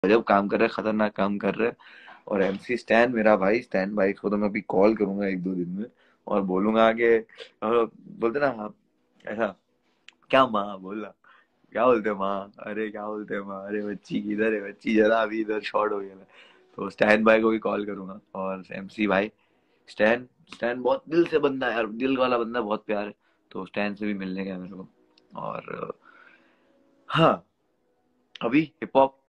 गजब काम कर रहे हैं, खतरनाक काम कर रहे हैं। और एमसी स्टैन मेरा भाई, स्टैन भाई को तो मैं अभी कॉल करूंगा 1-2 दिन में और बोलूंगा कि बोलते ना हाँ, ऐसा, क्या माँ बोलना, क्या बोलते हैं माँ, अरे क्या बोलते हैं माँ, अरे बच्ची किधर है, बच्ची जरा अभी इधर शॉर्ट हो गया है। तो स्टैन भाई को भी कॉल करूंगा। और एमसी भाई, स्टैन स्टैन बहुत दिल से बंदा है यार, दिल वाला बंदा, बहुत प्यार है। तो स्टैन से भी मिलने का है मेरे को। और हाँ, अभी हिप हॉप